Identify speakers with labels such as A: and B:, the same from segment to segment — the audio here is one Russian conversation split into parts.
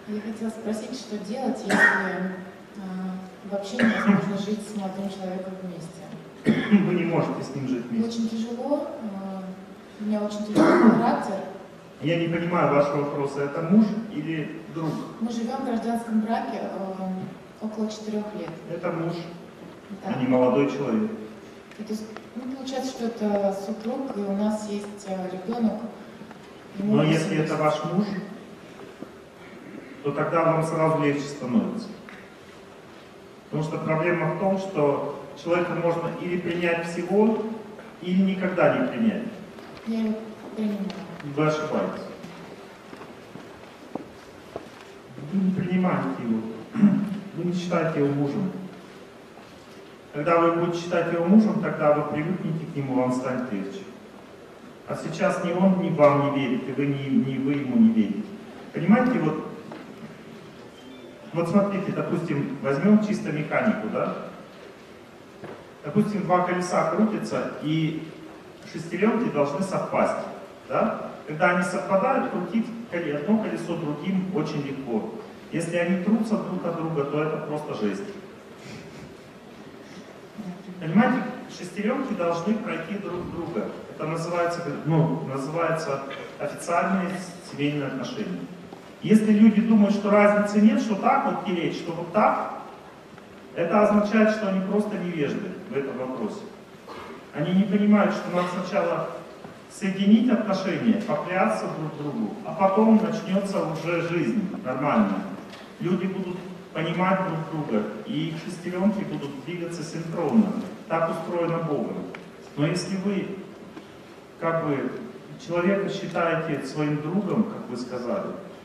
A: Я хотела спросить, что делать, если вообще невозможно жить с молодым человеком вместе?
B: Вы не можете с ним жить вместе.
A: Очень тяжело, у меня очень тяжелый характер.
B: Я не понимаю вашего вопроса, это муж или друг?
A: Мы живем в гражданском браке около 4 лет.
B: Это муж,
A: Да.
B: а не молодой человек.
A: Это, получается, что это супруг, и у нас есть ребенок.
B: Но если это ваш муж, то тогда вам сразу легче становится. Потому что проблема в том, что человека можно или принять всего, или никогда не принять.
A: Я его принимаю.
B: Вы ошибаетесь. Вы не принимаете его. Вы не считаете его мужем. Когда вы будете считать его мужем, тогда вы привыкнете к нему, вам станет легче. А сейчас ни он ни вам не верит, и вы вы ему не верите. Понимаете, вот смотрите, допустим, возьмем чисто механику, да? Допустим, два колеса крутятся, и шестеренки должны совпасть, да? Когда они совпадают, крутить одно колесо другим очень легко. Если они трутся друг от друга, то это просто жесть. Понимаете, шестеренки должны пройти друг друга. Это называется официальные семейные отношения. Если люди думают, что разницы нет, что так вот тереть, что вот так, это означает, что они просто невежды в этом вопросе. Они не понимают, что надо сначала соединить отношения, поклясться друг другу, а потом начнется уже жизнь нормальная. Люди будут понимать друг друга, и их шестеренки будут двигаться синхронно. Так устроено Богом. Но если вы человека считаете своим другом, как вы сказали,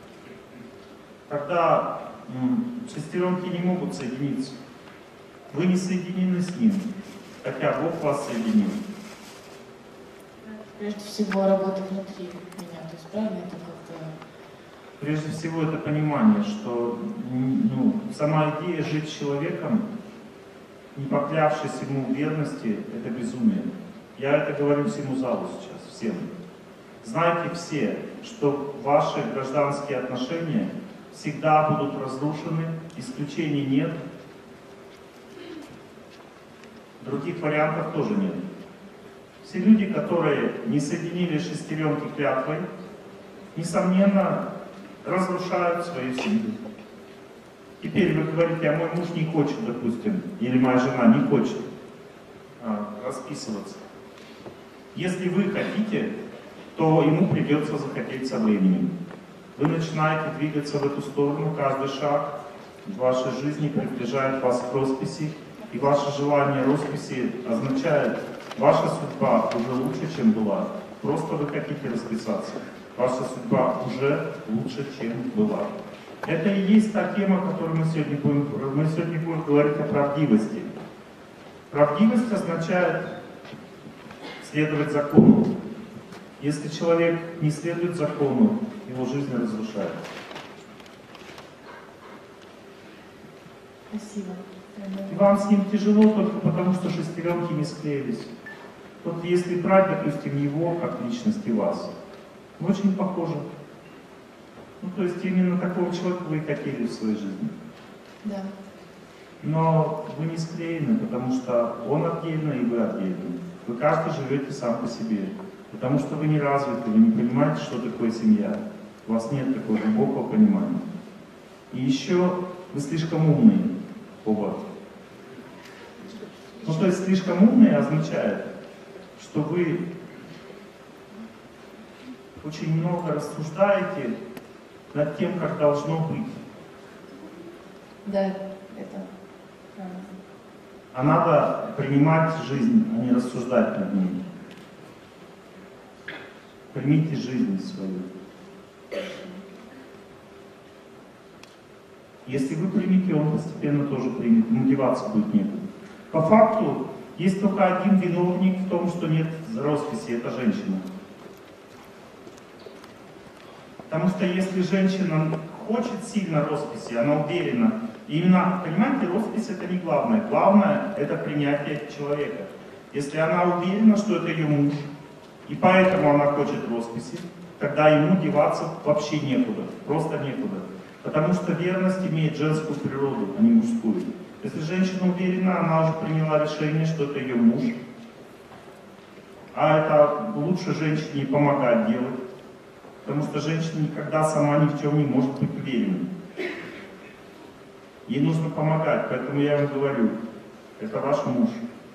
B: тогда шестеренки не могут соединиться. Вы не соединены с ним, хотя Бог вас соединил.
A: Прежде всего, работа внутри меня, то есть правильно это как-то...
B: Прежде всего, это понимание, что сама идея жить с человеком, не поклявшись ему в верности, это безумие. Я это говорю всему залу сейчас, всем. Знайте все, что ваши гражданские отношения всегда будут разрушены, исключений нет. Других вариантов тоже нет. Все люди, которые не соединили шестеренки клятвой, несомненно, разрушают свою семью. Теперь вы говорите, а мой муж не хочет, допустим, или моя жена не хочет расписываться. Если вы хотите, то ему придется захотеть со временем. Вы начинаете двигаться в эту сторону, каждый шаг в вашей жизни приближает вас к росписи, и ваше желание росписи означает, ваша судьба уже лучше, чем была. Просто вы хотите расписаться. Ваша судьба уже лучше, чем была. Это и есть та тема, которую мы сегодня будем говорить о правдивости. Правдивость означает следовать закону. Если человек не следует закону, его жизнь разрушается.
A: Спасибо.
B: И вам с ним тяжело только потому, что шестеренки не склеились. Вот если брать, допустим, его как личность и вас, вы очень похожи. То есть именно такого человека вы и хотели в своей жизни.
A: Да.
B: Но вы не склеены, потому что он отдельно и вы отдельно. Вы каждый живете сам по себе. Потому что вы не развиты, вы не понимаете, что такое семья. У вас нет такого глубокого понимания. И еще вы слишком умные оба. То есть слишком умные означает, что вы очень много рассуждаете над тем, как должно быть.
A: Да, это правильно.
B: А надо принимать жизнь, а не рассуждать над ней. Примите жизнь свою. Если вы примете, он постепенно тоже примет. Мотивации будет некуда. По факту, есть только один виновник в том, что нет росписи, это женщина. Потому что если женщина хочет сильно росписи, она уверена, именно, понимаете, роспись это не главное. Главное это принятие человека. Если она уверена, что это ее муж, и поэтому она хочет росписи, тогда ему деваться вообще некуда, просто некуда. Потому что верность имеет женскую природу, а не мужскую. Если женщина уверена, она уже приняла решение, что это ее муж. А это лучше женщине помогать делать. Потому что женщина никогда сама ни в чем не может быть уверенной. Ей нужно помогать, поэтому я вам говорю, это ваш муж.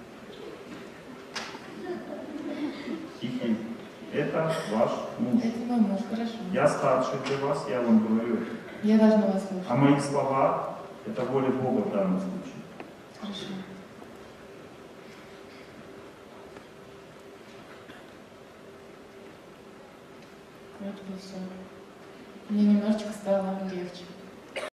B: Тихий. Это ваш муж.
A: Это мой муж, хорошо.
B: Я старший для вас, я вам говорю.
A: Я должна вас слушать.
B: А мои слова — это воля Бога в данном случае.
A: Хорошо. Вот и все. Мне немножечко стало легче.